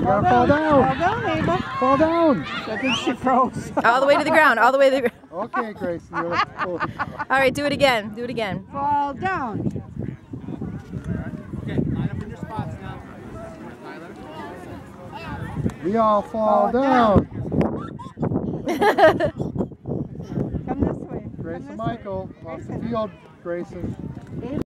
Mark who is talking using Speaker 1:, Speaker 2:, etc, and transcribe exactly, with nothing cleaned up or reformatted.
Speaker 1: gotta fall down.
Speaker 2: Fall down, Ava.
Speaker 1: Fall down.
Speaker 2: I think she froze.
Speaker 3: All the way to the ground. All the way to the ground.
Speaker 1: Okay, Grayson. You're
Speaker 3: All right, do it again. Do it again.
Speaker 2: Fall down.
Speaker 4: Okay, line up in your spots now. Tyler.
Speaker 1: We all fall,
Speaker 2: Fall
Speaker 1: down.
Speaker 2: Come this way.
Speaker 1: Grayson
Speaker 2: Come this
Speaker 1: Michael
Speaker 2: way.
Speaker 1: off the
Speaker 2: Grayson.
Speaker 1: field. Grayson.